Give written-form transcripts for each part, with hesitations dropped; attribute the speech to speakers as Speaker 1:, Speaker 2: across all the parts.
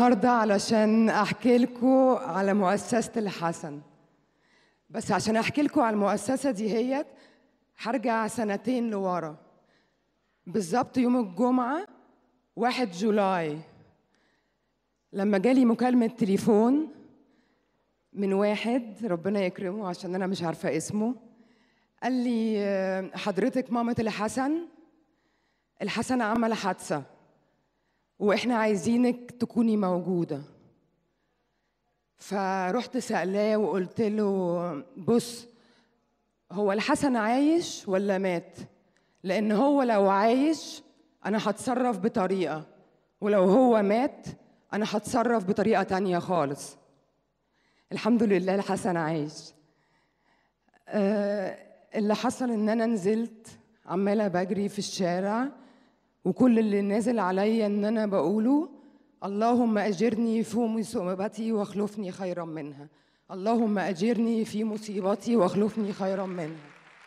Speaker 1: النهارده علشان احكي لكم على مؤسسة الحسن. بس عشان احكي لكم على المؤسسة دي هرجع سنتين لورا. بالظبط يوم الجمعة 1 جولاي لما جالي مكالمة تليفون من واحد ربنا يكرمه عشان انا مش عارفة اسمه. قال لي حضرتك مامة الحسن عمل حادثة واحنا عايزينك تكوني موجودة. فرحت سألاه وقلت له بص، هو الحسن عايش ولا مات؟ لأن هو لو عايش أنا هتصرف بطريقة، ولو هو مات أنا هتصرف بطريقة تانية خالص. الحمد لله الحسن عايش. اللي حصل إن أنا نزلت عمالة بجري في الشارع، وكل اللي نازل عليا إن أنا بقوله اللهم أجرني في مصيبتي واخلفني خيرا منها، اللهم أجرني في مصيبتي واخلفني خيرا منها.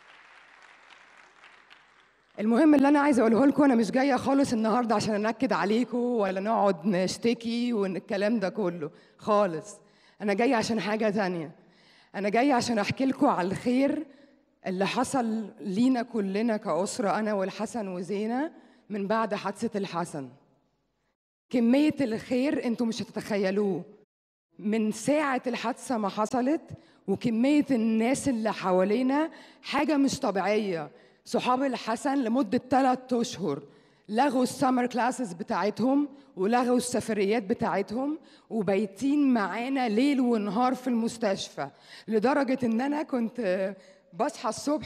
Speaker 1: المهم اللي أنا عايزة أقوله لكم، أنا مش جاية خالص النهاردة عشان أنكد عليكم ولا نقعد نشتكي والكلام ده كله خالص. أنا جاية عشان حاجة تانية. أنا جاية عشان أحكي لكم على الخير اللي حصل لينا كلنا كأسرة، أنا والحسن وزينة، من بعد حادثة الحسن. كمية الخير انتوا مش هتتخيلوه من ساعة الحادثة ما حصلت، وكمية الناس اللي حوالينا حاجة مش طبيعية. صحاب الحسن لمدة 3 أشهر لغوا السمر كلاسز بتاعتهم ولغوا السفريات بتاعتهم، وبايتين معانا ليل ونهار في المستشفى، لدرجة ان انا كنت بصحى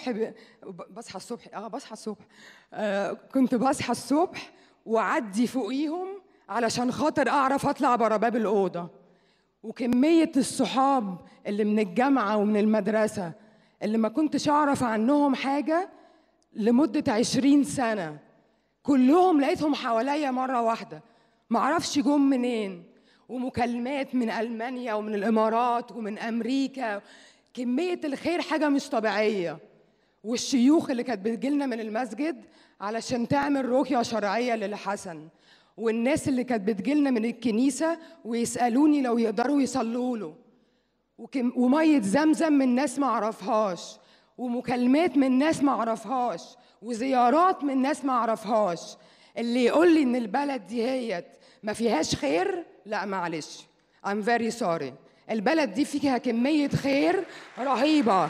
Speaker 1: الصبح وأعدي فوقيهم علشان خاطر أعرف أطلع برا باب الأوضة. وكمية الصحاب اللي من الجامعة ومن المدرسة اللي ما كنتش أعرف عنهم حاجة لمدة 20 سنة، كلهم لقيتهم حواليا مرة واحدة، معرفش جم منين. ومكالمات من ألمانيا ومن الإمارات ومن أمريكا، كمية الخير حاجة مش طبيعية. والشيوخ اللي كانت بتجيلنا من المسجد علشان تعمل رقية شرعية للحسن، والناس اللي كانت بتجيلنا من الكنيسة ويسألوني لو يقدروا يصلوا له، ومية زمزم من ناس ما اعرفهاش، ومكالمات من ناس ما اعرفهاش، وزيارات من ناس ما اعرفهاش. اللي يقول لي ان البلد دي ما فيهاش خير، لا معلش، I'm very sorry. البلد دي فيها كمية خير رهيبة.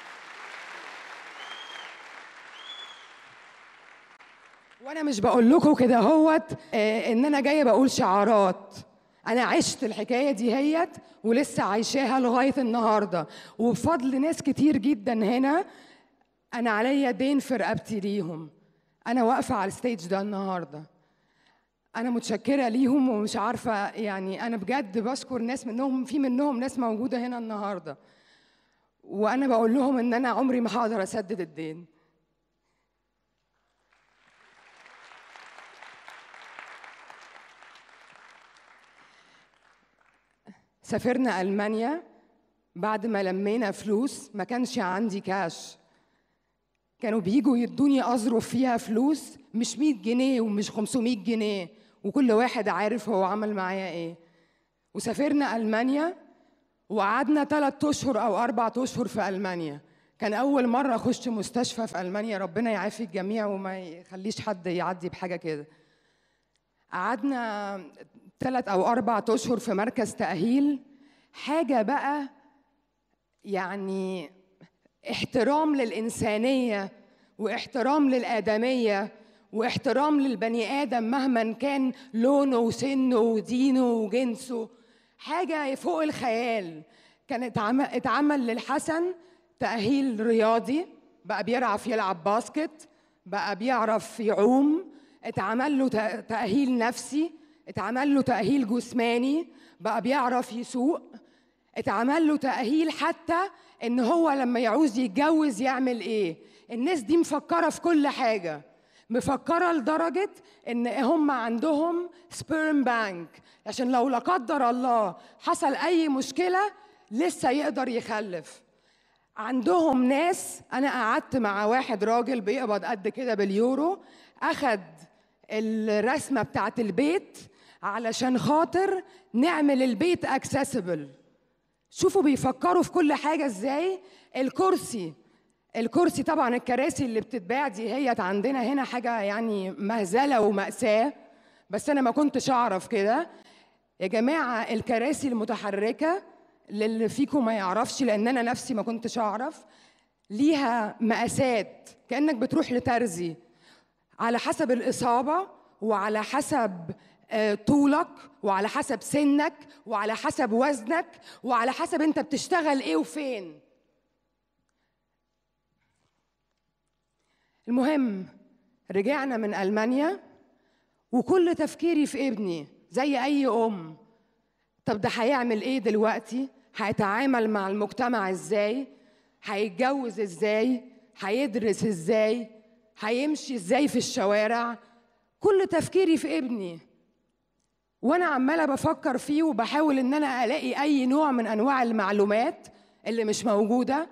Speaker 1: وانا مش بقول لكم كده ان انا جايه بقول شعارات. انا عشت الحكايه دي ولسه عايشاها لغايه النهارده، وبفضل ناس كتير جدا هنا انا عليا دين في رقبتي ليهم. انا واقفه على الستيج ده النهارده، انا متشكره ليهم، ومش عارفه يعني انا بجد بشكر ناس منهم، في منهم ناس موجوده هنا النهارده، وانا بقول لهم ان انا عمري ما هقدر اسدد الدين. سافرنا ألمانيا بعد ما لمينا فلوس، ما كانش عندي كاش، كانوا بيجوا يدوني أظرف فيها فلوس، مش 100 جنيه ومش 500 جنيه، وكل واحد عارف هو عمل معايا إيه. وسافرنا ألمانيا وقعدنا 3 أشهر أو 4 أشهر في ألمانيا. كان أول مرة أخش مستشفى في ألمانيا، ربنا يعافي الجميع وما يخليش حد يعدي بحاجة كده. قعدنا 3 أو 4 أشهر في مركز تأهيل، حاجة بقى يعني احترام للإنسانية واحترام للآدمية واحترام للبني آدم مهما كان لونه وسنه ودينه وجنسه، حاجة فوق الخيال. كان اتعمل للحسن تأهيل رياضي، بقى بيعرف يلعب باسكت، بقى بيعرف يعوم، اتعمل له تأهيل نفسي، اتعمل له تأهيل جسماني، بقى بيعرف يسوق، اتعمل له تأهيل حتى ان هو لما يعوز يتجوز يعمل ايه. الناس دي مفكرة في كل حاجة، مفكرة لدرجة ان هم عندهم سبيرم بانك عشان لو لا قدر الله حصل اي مشكلة لسه يقدر يخلف. عندهم ناس، انا قعدت مع واحد راجل بيقبض قد كده باليورو، اخد الرسمة بتاعت البيت علشان خاطر نعمل البيت اكسسبل. شوفوا بيفكروا في كل حاجه ازاي. الكرسي طبعا، الكراسي اللي بتتباع دي هي عندنا هنا حاجه يعني مهزله ومأساة، بس انا ما كنتش اعرف كده يا جماعه. الكراسي المتحركه للي فيكم ما يعرفش، لان انا نفسي ما كنتش اعرف، ليها مقاسات كأنك بتروح لترزي، على حسب الإصابة وعلى حسب طولك وعلى حسب سنك وعلى حسب وزنك وعلى حسب انت بتشتغل ايه وفين. المهم رجعنا من ألمانيا وكل تفكيري في ابني زي أي أم. طب ده هيعمل ايه دلوقتي؟ هيتعامل مع المجتمع ازاي؟ هيتجوز ازاي؟ هيدرس ازاي؟ هيمشي ازاي في الشوارع؟ كل تفكيري في ابني، وانا عماله بفكر فيه وبحاول ان انا الاقي اي نوع من انواع المعلومات اللي مش موجوده.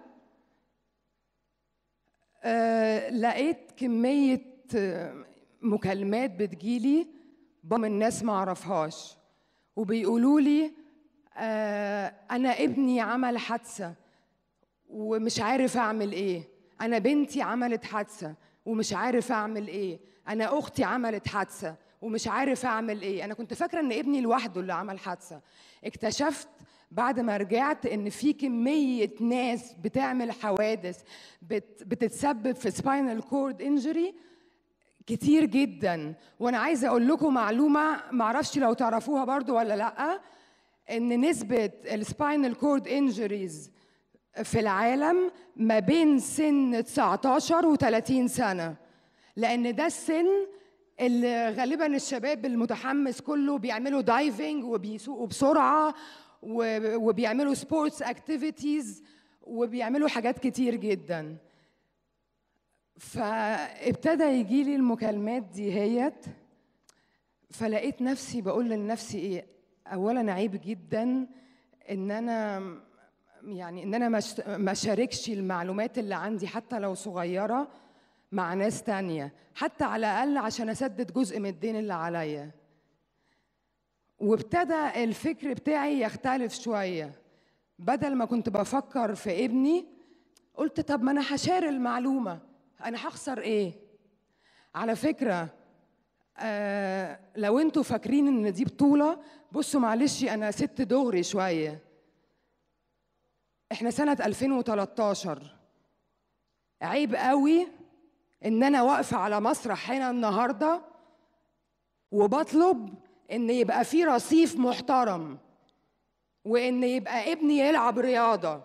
Speaker 1: لقيت كميه مكالمات بتجيلي من الناس ما اعرفهاش، وبيقولوا لي انا ابني عمل حادثه ومش عارف اعمل ايه، انا بنتي عملت حادثه ومش عارف اعمل ايه، انا اختي عملت حادثه ومش عارف اعمل ايه. انا كنت فاكره ان ابني لوحده اللي عمل حادثه. اكتشفت بعد ما رجعت ان في كميه ناس بتعمل حوادث بتتسبب في سباينال كورد انجري كتير جدا. وانا عايزه اقول لكم معلومه معرفش لو تعرفوها برضو ولا لا، ان نسبه السباينال كورد انجريز في العالم ما بين سن 19 و30 سنة، لأن ده السن اللي غالباً الشباب المتحمس كله بيعملوا دايفنج وبيسوقوا بسرعة وبيعملوا سبورتس اكتيفيتيز وبيعملوا حاجات كتير جداً. فابتدى يجيلي المكالمات دي هيت، فلقيت نفسي بقول لنفسي ايه، أولاً عيب جداً إن أنا ما شاركش المعلومات اللي عندي حتى لو صغيرة مع ناس تانية، حتى على الأقل عشان أسدد جزء من الدين اللي عليا. وابتدى الفكر بتاعي يختلف شوية. بدل ما كنت بفكر في ابني قلت طب ما أنا هشار المعلومة، أنا هخسر إيه؟ على فكرة لو انتوا فاكرين إن دي بطولة، بصوا معلش أنا ست دغري شوية. احنا سنة 2013، عيب قوي ان انا واقفة على مسرح هنا النهاردة وبطلب ان يبقى في رصيف محترم، وان يبقى ابني يلعب رياضة،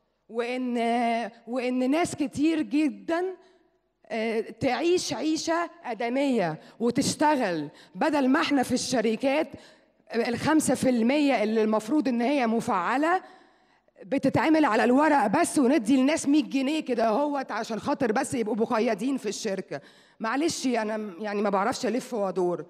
Speaker 1: وان ناس كتير جدا تعيش عيشة آدمية وتشتغل، بدل ما احنا في الشركات 5% اللي المفروض ان هي مفعلة بتتعمل على الورق بس، وندي للناس 100 جنيه كده اهوت عشان خاطر بس يبقوا مقيدين في الشركه. معلش انا يعني ما بعرفش الف وادور.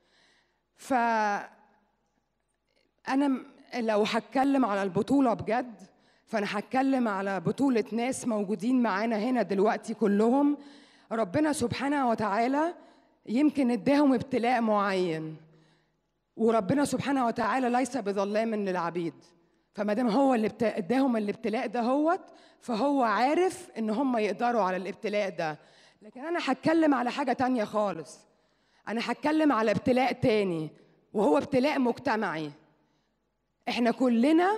Speaker 1: انا لو هتكلم على البطوله بجد، فانا هتكلم على بطوله ناس موجودين معانا هنا دلوقتي كلهم ربنا سبحانه وتعالى يمكن اداهم ابتلاء معين، وربنا سبحانه وتعالى ليس بظلام للعبيد. فما دام هو اللي اداهم الابتلاء ده هوت، فهو عارف ان هم يقدروا على الابتلاء ده. لكن انا هتكلم على حاجه تانية خالص. انا هتكلم على ابتلاء تاني وهو ابتلاء مجتمعي. احنا كلنا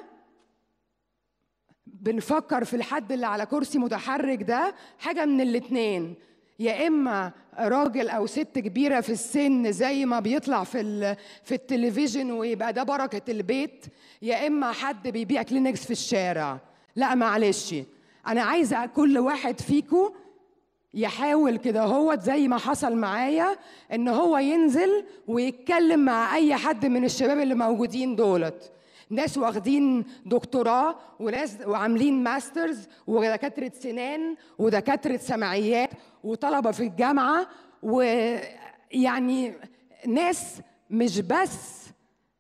Speaker 1: بنفكر في الحد اللي على كرسي متحرك ده حاجه من الاتنين، يا اما راجل او ست كبيره في السن زي ما بيطلع في التلفزيون ويبقى ده بركه البيت، يا اما حد بيبيع كلينكس في الشارع. لا معلش، انا عايزه كل واحد فيكم يحاول كده هو زي ما حصل معايا ان هو ينزل ويتكلم مع اي حد من الشباب اللي موجودين دولت، ناس واخدين دكتوراه وناس وعاملين ماسترز ودكاتره سنان ودكاتره سمعيات وطلبه في الجامعه، ويعني ناس مش بس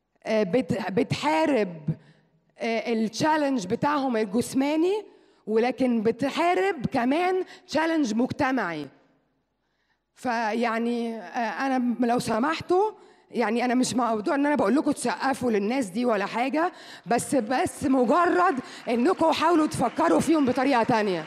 Speaker 1: بتحارب التشالنج بتاعهم الجسماني، ولكن بتحارب كمان تشالنج مجتمعي. فيعني انا لو سمحتوا يعني انا مش موضوع ان انا بقول لكم تسقفوا للناس دي ولا حاجه، بس مجرد انكم حاولوا تفكروا فيهم بطريقه تانية.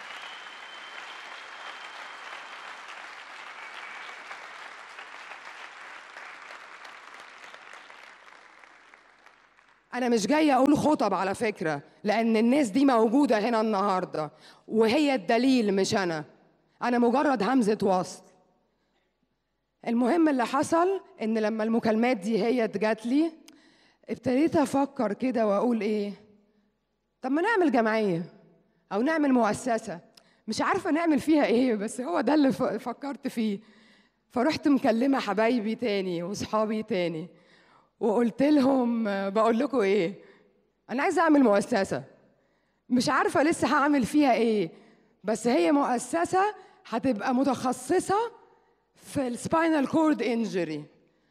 Speaker 1: أنا مش جاية أقول خطب على فكرة، لأن الناس دي موجودة هنا النهاردة وهي الدليل مش أنا مجرد همزة وصل. المهم اللي حصل إن لما المكالمات دي هي جات لي ابتديت أفكر كده وأقول إيه، طب ما نعمل جمعية أو نعمل مؤسسة، مش عارفة نعمل فيها إيه، بس هو ده اللي فكرت فيه. فرحت مكلمة حبايبي تاني وصحابي تاني وقلت لهم بقول لكم ايه، انا عايزه اعمل مؤسسه، مش عارفه لسه هعمل فيها ايه، بس هي مؤسسه هتبقى متخصصه في السباينال كورد انجري،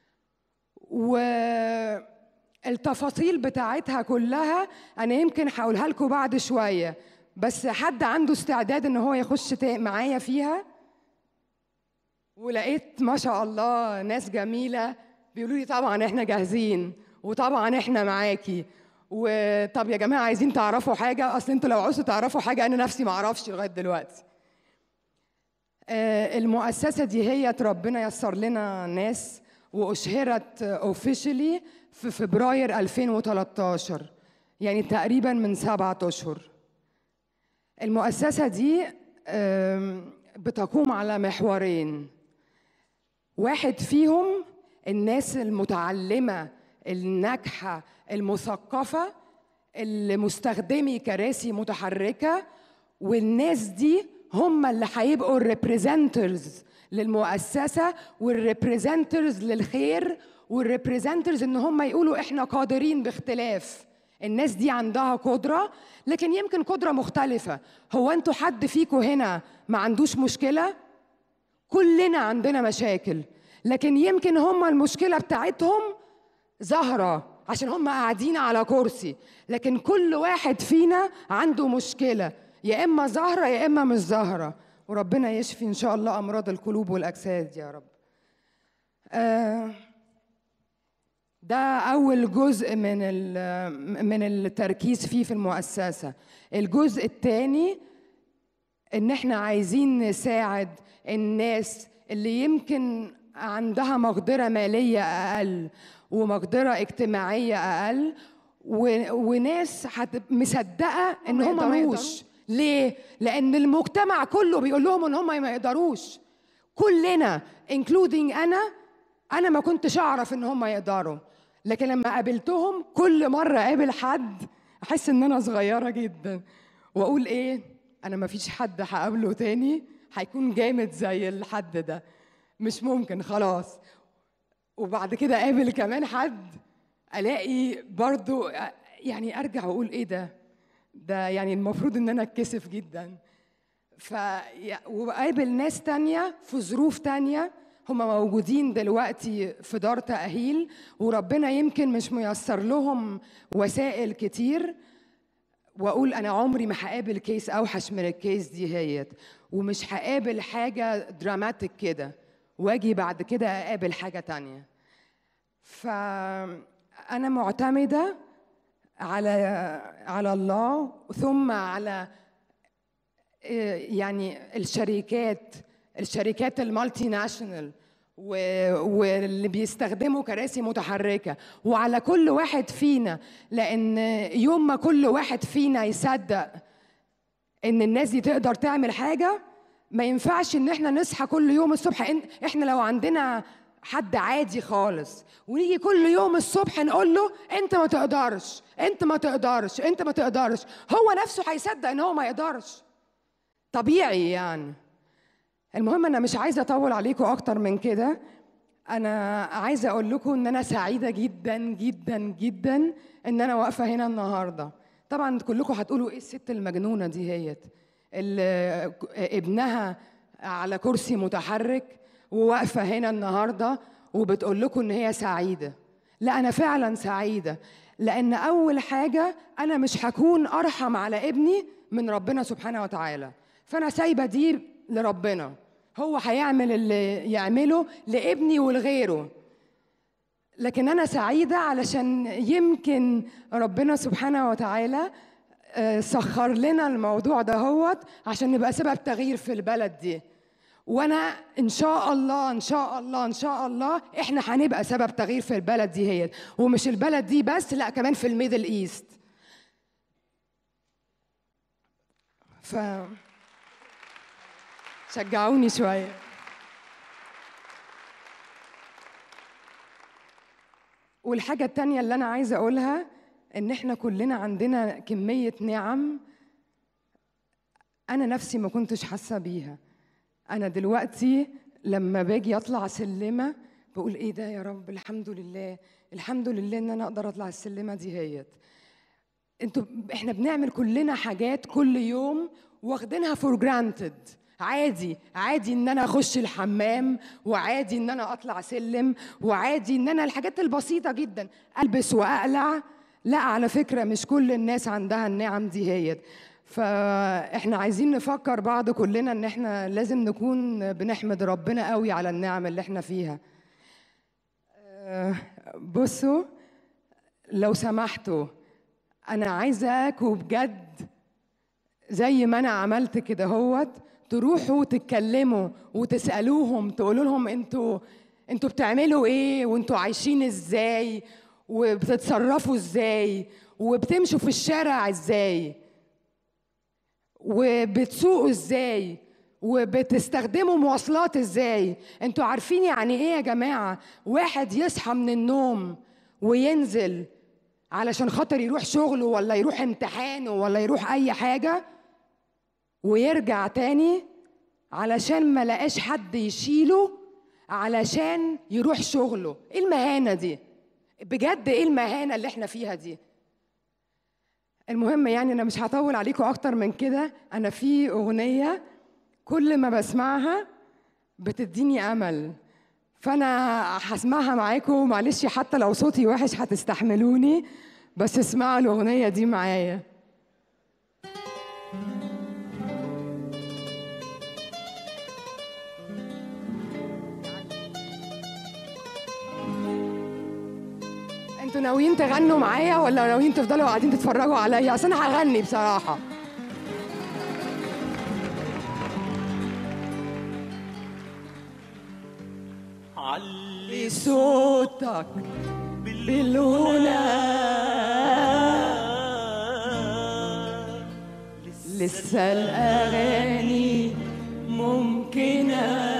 Speaker 1: والتفاصيل بتاعتها كلها انا يمكن هقولها لكم بعد شويه. بس حد عنده استعداد ان هو يخش معايا فيها؟ ولقيت ما شاء الله ناس جميله بيقولوا لي طبعا احنا جاهزين وطبعا احنا معاكي. وطب يا جماعه عايزين تعرفوا حاجه؟ اصل انتوا لو عاوزوا تعرفوا حاجه انا نفسي ما اعرفش لغايه دلوقتي. المؤسسه دي هي ربنا يسر لنا ناس واشهرت اوفيشلي في فبراير 2013، يعني تقريبا من 7 أشهر. المؤسسه دي بتقوم على محورين، واحد فيهم الناس المتعلمة الناجحة المثقفة اللي مستخدمي كراسي متحركة، والناس دي هم اللي هيبقوا الريبريزنترز للمؤسسة والريبريزنترز للخير والريبريزنترز ان هم يقولوا احنا قادرين باختلاف. الناس دي عندها قدرة، لكن يمكن قدرة مختلفة. هو انتوا حد فيكم هنا ما عندوش مشكلة؟ كلنا عندنا مشاكل، لكن يمكن هم المشكلة بتاعتهم ظاهرة عشان هم قاعدين على كرسي، لكن كل واحد فينا عنده مشكلة يا إما ظاهرة يا إما مش ظاهرة، وربنا يشفي إن شاء الله أمراض القلوب والأجساد يا رب. ده أول جزء من التركيز فيه في المؤسسة. الجزء الثاني إن إحنا عايزين نساعد الناس اللي يمكن عندها مقدرة مالية أقل ومقدرة اجتماعية أقل، وناس مصدقة إن هم ما يقدروش. ليه؟ لأن المجتمع كله بيقول لهم إن هم ما يقدروش. كلنا including أنا ما كنتش أعرف إن هم يقدروا، لكن لما قابلتهم كل مرة قابل حد أحس إن أنا صغيرة جدا وأقول إيه، أنا ما فيش حد هقابله تاني هيكون جامد زي الحد ده، مش ممكن خلاص. وبعد كده قابل كمان حد الاقي برضو يعني ارجع اقول ايه ده يعني المفروض ان انا اتكسف جدا. وقابل ناس تانية في ظروف تانية هم موجودين دلوقتي في دار تأهيل وربنا يمكن مش ميسر لهم وسائل كتير، واقول انا عمري ما هقابل كيس اوحش من الكيس دي هيت، ومش هقابل حاجة دراماتيك كده واجي بعد كده اقابل حاجة تانية. فأنا معتمدة على الله، ثم على يعني الشركات المالتي ناشونال واللي بيستخدموا كراسي متحركة، وعلى كل واحد فينا، لأن يوم ما كل واحد فينا يصدق إن الناس دي تقدر تعمل حاجة، ما ينفعش إن إحنا نصحى كل يوم الصبح. إحنا لو عندنا حد عادي خالص ونيجي كل يوم الصبح نقول له انت ما تقدرش انت ما تقدرش انت ما تقدرش، هو نفسه هيصدق ان هو ما يقدرش، طبيعي يعني. المهم انا مش عايزه اطول عليكم اكتر من كده. انا عايزه اقول لكم ان انا سعيده جدا جدا جدا ان انا واقفه هنا النهارده. طبعا كلكم هتقولوا ايه الست المجنونه دي هيت اللي ابنها على كرسي متحرك وواقفة هنا النهاردة وبتقول لكم إن هي سعيدة. لا، أنا فعلا سعيدة، لأن أول حاجة أنا مش هكون أرحم على ابني من ربنا سبحانه وتعالى، فأنا سايبة دي لربنا، هو هيعمل اللي يعمله لابني ولغيره. لكن أنا سعيدة علشان يمكن ربنا سبحانه وتعالى سخر لنا الموضوع دهوت عشان نبقى سبب تغيير في البلد دي. وانا ان شاء الله ان شاء الله ان شاء الله احنا هنبقى سبب تغيير في البلد دي هي، ومش البلد دي بس، لا كمان في الميدل ايست. شجعوني شويه. والحاجه التانيه اللي انا عايزه اقولها ان احنا كلنا عندنا كميه نعم انا نفسي ما كنتش حاسه بيها. أنا دلوقتي لما باجي أطلع سلمة بقول إيه ده يا رب، الحمد لله الحمد لله إن أنا أقدر أطلع السلمة دي هيت. إحنا بنعمل كلنا حاجات كل يوم واخدينها فور جرانتد. عادي إن أنا أخش الحمام، وعادي إن أنا أطلع سلم، وعادي إن أنا الحاجات البسيطة جدا ألبس وأقلع. لا على فكرة مش كل الناس عندها النعم دي هيت. فاحنا عايزين نفكر بعض كلنا ان احنا لازم نكون بنحمد ربنا قوي على النعم اللي احنا فيها. بصوا لو سمحتوا انا عايزاكوا بجد زي ما انا عملت كده هوت تروحوا تتكلموا وتسالوهم، تقولوا لهم انتوا بتعملوا ايه، وانتوا عايشين ازاي، وبتتصرفوا ازاي، وبتمشوا في الشارع ازاي، وبتسوقوا ازاي، وبتستخدموا مواصلات ازاي. انتوا عارفين يعني ايه يا جماعه واحد يصحى من النوم وينزل علشان خاطر يروح شغله ولا يروح امتحانه ولا يروح اي حاجه، ويرجع تاني علشان ما لقاش حد يشيله علشان يروح شغله؟ ايه المهانه دي بجد؟ ايه المهانه اللي احنا فيها دي؟ المهم يعني أنا مش هطول عليكم أكتر من كده. أنا في أغنية كل ما بسمعها بتديني أمل، فأنا هسمعها معاكم. معلش حتى لو صوتي وحش هتستحملوني، بس اسمعوا الأغنية دي معايا. انتوا ناويين تغنوا معايا ولا ناويين تفضلوا قاعدين تتفرجوا عليا؟ اصل انا هغني بصراحه. علي صوتك بالغنى لسه الاغاني ممكنه.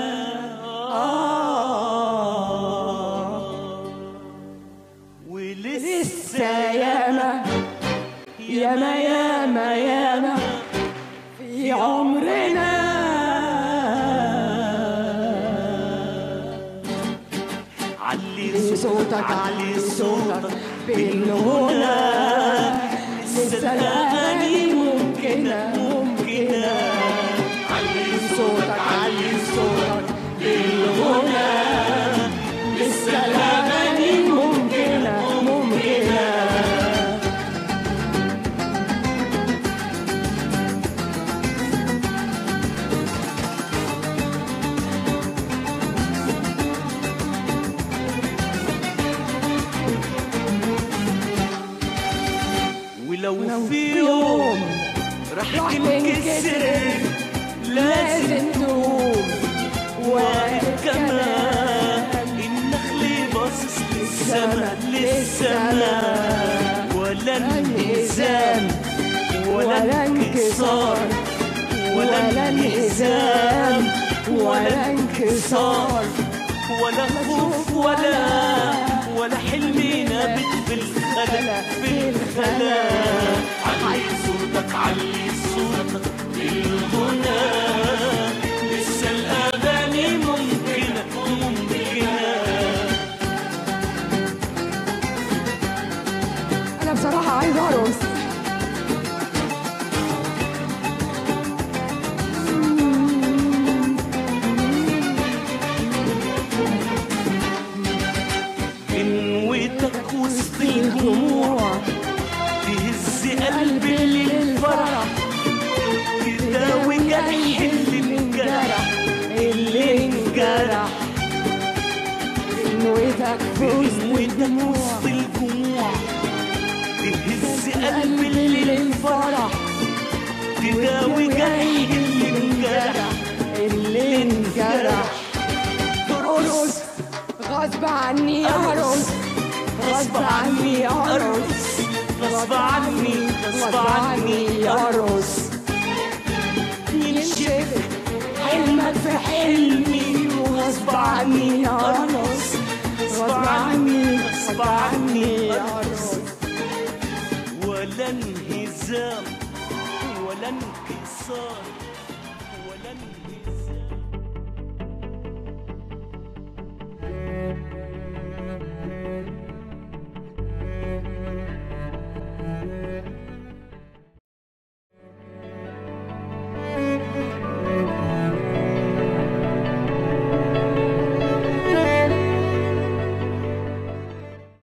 Speaker 1: ولسه ياما ياما ياما ياما في عمرنا علي صوتك بالغنى لسه الأغاني ممكنة. علي صوتك بالغنى لسه الأغاني ممكنة. ولو في يوم رح تنكسر لازم تقوم وكمان النخل باصص للسما ولا انهزام ولا انكسار ولا انهزام ولا انكسار ولا خوف ولا حلم نابت في الخلا علي صوتك بالغنى لسه الأغاني ممكنة. أنا بصراحة عايزة أرقص. قنوتك وسط الدموع تهز قلبي للفرح تداوي جرح اللي انجرح. قنوتك في وسط
Speaker 2: ودم وسط الجموع، تهز قلب اللي الفرح، تداوي جرح اللي انجرح.
Speaker 1: ارقص غصب عني ارقص، غصب عني ارقص،
Speaker 2: غصب عني ارقص.
Speaker 1: ينشف حلمك في حلمي وغصب عني ارقص، غصب عني ارقص.
Speaker 2: ولا انهزام ولا انكسار.